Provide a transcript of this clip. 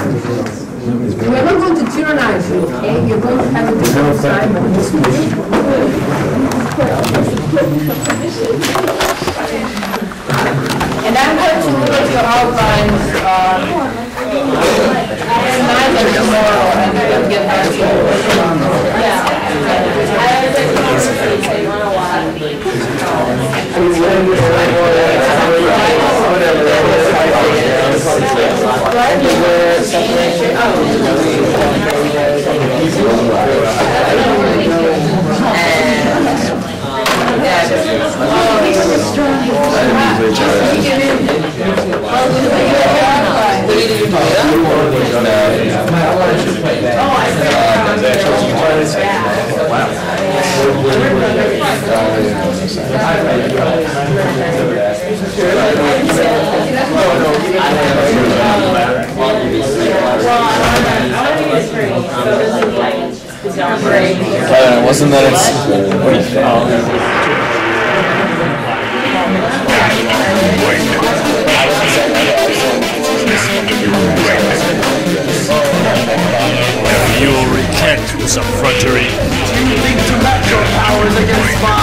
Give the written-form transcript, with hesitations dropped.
We're not going to tyrannize you, okay? You're going to have a different assignment in this meeting. And I'm going to look at your outlines tonight and tomorrow, and we'll get back to you. Yeah. Wasn't that it's You will recant with some effrontery. You think to match your powers against mine?